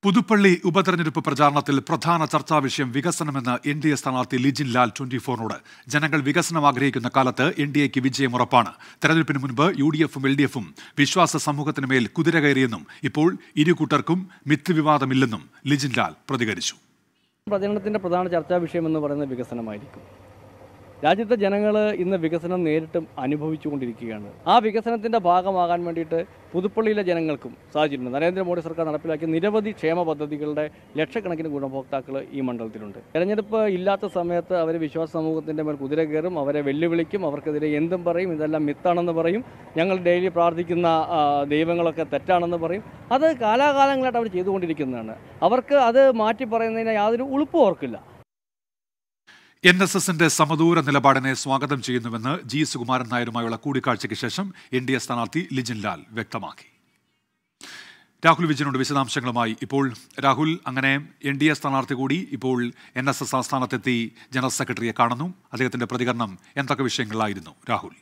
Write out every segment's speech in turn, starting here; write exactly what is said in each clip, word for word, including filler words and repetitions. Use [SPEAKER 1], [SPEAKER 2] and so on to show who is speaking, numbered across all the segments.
[SPEAKER 1] പുതുപ്പള്ളി ഉപതെരഞ്ഞെടുപ്പ് പ്രചാരണത്തിൽ പ്രധാന ചർച്ചാ വിഷയം വികസനമെന്ന് എൻ ഡി എ സ്ഥാനാർത്ഥി ലിജിൻ ലാൽ ട്വന്റി ഫോറിനോട്. ജനങ്ങൾ വികസനം ആഗ്രഹിക്കുന്ന കാലത്ത് എൻ ഡി എക്ക് വിജയം ഉറപ്പാണ്. തെരഞ്ഞെടുപ്പിന് മുൻപ് യു ഡി എഫും എൽ ഡി എഫും വിശ്വാസ സമൂഹത്തിന് മേൽ കുതിര കയറിയെന്നും ഇപ്പോൾ ഇരു കൂട്ടർക്കും മിത്ത് വിവാദമില്ലെന്നും ലിജിൻ ലാൽ പ്രതികരിച്ചു.
[SPEAKER 2] പ്രചരണത്തിന്റെ പ്രധാന ചർച്ചാ വിഷയം എന്ന് പറയുന്നത് വികസനമായിരിക്കും. രാജ്യത്തെ ജനങ്ങൾ ഇന്ന് വികസനം നേരിട്ടും അനുഭവിച്ചുകൊണ്ടിരിക്കുകയാണ്. ആ വികസനത്തിൻ്റെ ഭാഗമാകാൻ വേണ്ടിയിട്ട് പുതുപ്പള്ളിയിലെ ജനങ്ങൾക്കും സാധിച്ചിട്ടുണ്ട്. നരേന്ദ്രമോദി സർക്കാർ നടപ്പിലാക്കിയ നിരവധി ക്ഷേമ പദ്ധതികളുടെ ലക്ഷക്കണക്കിന് ഗുണഭോക്താക്കൾ ഈ മണ്ഡലത്തിലുണ്ട്. തെരഞ്ഞെടുപ്പ് ഇല്ലാത്ത സമയത്ത് അവർ വിശ്വാസ സമൂഹത്തിൻ്റെ മേൽ കുതിര കയറും, അവരെ വെല്ലുവിളിക്കും, അവർക്കെതിരെ എന്തും പറയും, ഇതെല്ലാം മിത്താണെന്ന് പറയും, ഞങ്ങൾ ഡെയിലി പ്രാർത്ഥിക്കുന്ന ദൈവങ്ങളൊക്കെ തെറ്റാണെന്ന് പറയും. അത് കാലാകാലങ്ങളായിട്ട് അവർ ചെയ്തുകൊണ്ടിരിക്കുന്നതാണ്. അവർക്ക് അത് മാറ്റി പറയുന്നതിന് യാതൊരു ഉളുപ്പും ഓർക്കില്ല.
[SPEAKER 1] എൻ എസ് എസിന്റെ സമദൂര നിലപാടിനെ സ്വാഗതം ചെയ്യുന്നുവെന്ന് ജി സുകുമാരൻ നായരുമായുള്ള കൂടിക്കാഴ്ചയ്ക്ക് ശേഷം എൻ ഡി എ സ്ഥാനാർത്ഥി ലിജിൻ ലാൽ വ്യക്തമാക്കി. രാഹുൽ വിജയനോട് വിശദാംശങ്ങളുമായി ഇപ്പോൾ രാഹുൽ, അങ്ങനെ എൻ ഡി എ സ്ഥാനാർത്ഥി കൂടി ഇപ്പോൾ എൻ എസ് എസ് ആസ്ഥാനത്തെത്തി ജനറൽ സെക്രട്ടറിയെ കാണുന്നു. അദ്ദേഹത്തിന്റെ പ്രതികരണം എന്തൊക്കെ വിഷയങ്ങളായിരുന്നു രാഹുൽ?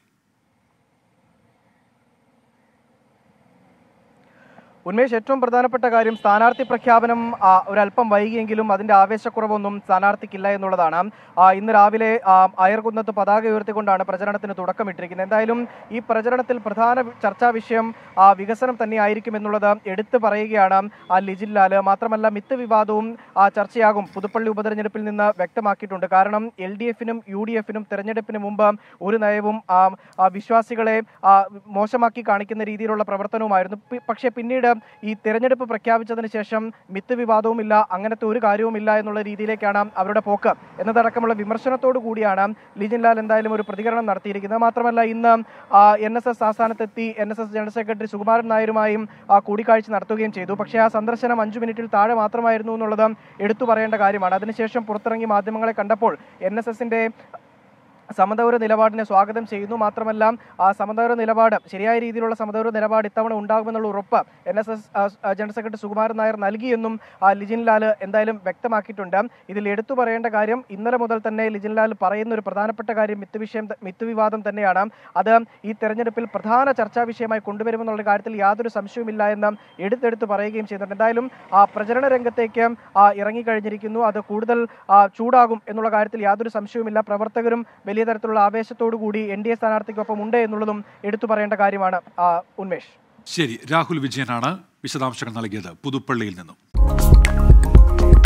[SPEAKER 3] ഉന്മേഷ്, ഏറ്റവും പ്രധാനപ്പെട്ട കാര്യം സ്ഥാനാർത്ഥി പ്രഖ്യാപനം ഒരല്പം വൈകിയെങ്കിലും അതിന്റെ ആവേശക്കുറവൊന്നും സ്ഥാനാർത്ഥിക്കില്ല എന്നുള്ളതാണ്. ഇന്ന് രാവിലെ അയർകുന്നത്ത് പതാക ഉയർത്തിക്കൊണ്ടാണ് പ്രചരണത്തിന് തുടക്കമിട്ടിരിക്കുന്നത്. എന്തായാലും ഈ പ്രചരണത്തിൽ പ്രധാന ചർച്ചാ വിഷയം വികസനം തന്നെയായിരിക്കും എന്നുള്ളത് എടുത്തു പറയുകയാണ് ലിജിൻ ലാൽ. മാത്രമല്ല, മിത്ത് വിവാദവും ചർച്ചയാകും പുതുപ്പള്ളി ഉപതെരഞ്ഞെടുപ്പിൽ നിന്ന് വ്യക്തമാക്കിയിട്ടുണ്ട്. കാരണം എൽ ഡി എഫിനും യു ഡി എഫിനും തെരഞ്ഞെടുപ്പിന് മുമ്പ് ഒരു നയവും വിശ്വാസികളെ മോശമാക്കി കാണിക്കുന്ന രീതിയിലുള്ള പ്രവർത്തനവുമായിരുന്നു. പക്ഷേ പിന്നീട് ഈ തെരഞ്ഞെടുപ്പ് പ്രഖ്യാപിച്ചതിന് ശേഷം മിത്ത് വിവാദവുമില്ല, അങ്ങനത്തെ ഒരു കാര്യവുമില്ല എന്നുള്ള രീതിയിലേക്കാണ് അവരുടെ പോക്ക് എന്നതടക്കമുള്ള വിമർശനത്തോടു കൂടിയാണ് ലിജിൻ ലാൽ എന്തായാലും ഒരു പ്രതികരണം നടത്തിയിരിക്കുന്നത്. മാത്രമല്ല, ഇന്ന് എൻ എസ് എസ് ആസ്ഥാനത്തെത്തി N S S general secretary Sukumaran നായരുമായും കൂടിക്കാഴ്ച നടത്തുകയും ചെയ്തു. പക്ഷേ ആ സന്ദർശനം അഞ്ചു മിനിറ്റിൽ താഴെ മാത്രമായിരുന്നു എന്നുള്ളത് എടുത്തു പറയേണ്ട കാര്യമാണ്. അതിനുശേഷം പുറത്തിറങ്ങി മാധ്യമങ്ങളെ കണ്ടപ്പോൾ എൻ എസ് എസിന്റെ സമദൗര നിലപാടിനെ സ്വാഗതം ചെയ്യുന്നു. മാത്രമല്ല, ആ സമദൗര നിലപാട് ശരിയായ രീതിയിലുള്ള സമദൗര നിലപാട് ഇത്തവണ ഉണ്ടാകുമെന്നുള്ള ഉറപ്പ് N S S general secretary Sukumaran Nair നൽകിയെന്നും ലിജിൻ ലാൽ എന്തായാലും വ്യക്തമാക്കിയിട്ടുണ്ട്. ഇതിൽ എടുത്തു പറയേണ്ട കാര്യം, ഇന്നലെ മുതൽ തന്നെ ലിജിൻ ലാൽ പറയുന്ന ഒരു പ്രധാനപ്പെട്ട കാര്യം മിത്ത് വിഷയം മിത്ത് വിവാദം തന്നെയാണ്. അത് ഈ തെരഞ്ഞെടുപ്പിൽ പ്രധാന ചർച്ചാ വിഷയമായി കൊണ്ടുവരുമെന്നുള്ള കാര്യത്തിൽ യാതൊരു സംശയവുമില്ല എന്ന് എടുത്തെടുത്ത് പറയുകയും ചെയ്യുന്നുണ്ട്. എന്തായാലും ആ പ്രചരണ രംഗത്തേക്ക് ഇറങ്ങിക്കഴിഞ്ഞിരിക്കുന്നു. അത് കൂടുതൽ ചൂടാകും എന്നുള്ള കാര്യത്തിൽ യാതൊരു സംശയവുമില്ല. പ്രവർത്തകരും വലിയ തരത്തിലുള്ള ആവേശത്തോടു കൂടി എൻ ഡി എ സ്ഥാനാർത്ഥിക്കൊപ്പം ഉണ്ട് എന്നുള്ളതും എടുത്തു പറയേണ്ട കാര്യമാണ്. ഉന്മേഷ്,
[SPEAKER 1] ശരി. രാഹുൽ വിജയനാണ് വിശദാംശങ്ങൾ നൽകിയത് പുതുപ്പള്ളിയിൽ നിന്നും.